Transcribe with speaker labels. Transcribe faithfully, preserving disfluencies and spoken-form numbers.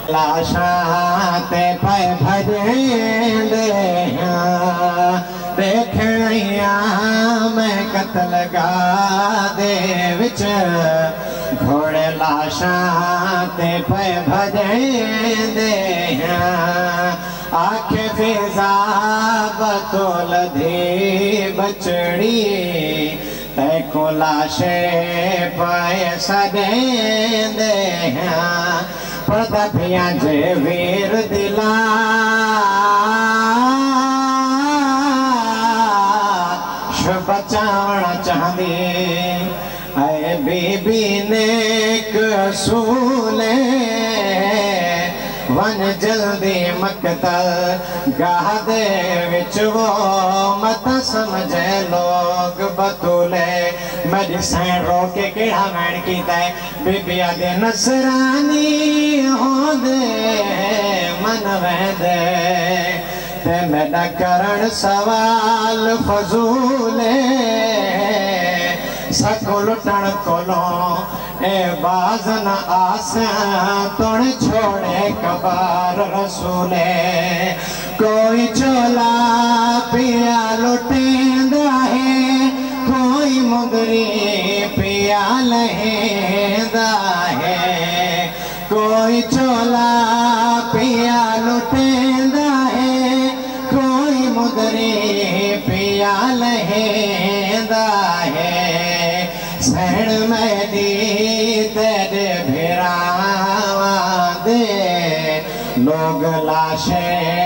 Speaker 1: लाशाते पे भजेंदे देखिया मैं कत्ल गा दे विच घोड़े लाशाते पे भजेंदे आखे फिजा बतौल धी बचड़ी तैको लाशे पाए सदेंदे प्रतापिया जे वीर दिला बचावना चाहती ऐ बीबी ने कसूले वन जल्दी मकतल गाह दे विच वो मत समझे लोग बतूले मेरी सैन रोके केड़ा मैन कीता है बीबी आदे नसरानी हो दे मन वेंदे ते मेरा करण सवाल फजूले सको लुटण कोलो ए बाज न आसियां तुण छोड़े कबार रसूले कोई चोला पिया लुटेंदा है कोई मुदरी पिया लहेंदा है कोई चोला पिया लुटेंदा है कोई मुदरी पिया लहेंदा है सैण में दी तेरे भिरावा दे लोग लाशे